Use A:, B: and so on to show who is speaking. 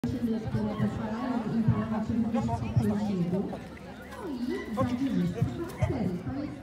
A: które pozwalają im polować w wysokim śniegu. No i 20 charaktery. To jest